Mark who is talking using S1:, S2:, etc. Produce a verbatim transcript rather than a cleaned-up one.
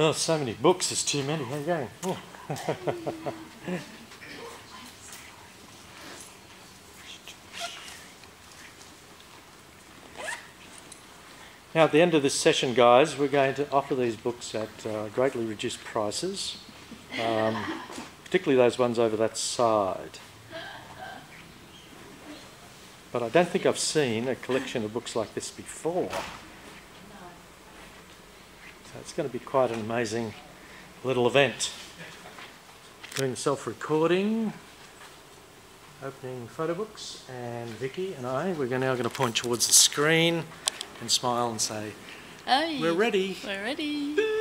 S1: Oh, so many books, there's too many. How you going? Oh. Now, at the end of this session, guys, we're going to offer these books at uh, greatly reduced prices, um, particularly those ones over that side. But I don't think I've seen a collection of books like this before. So it's going to be quite an amazing little event. Doing self-recording, opening photo books, and Vicky and I, we're now going to point towards the screen and smile and say,
S2: Hey,
S1: we're ready.
S2: We're ready.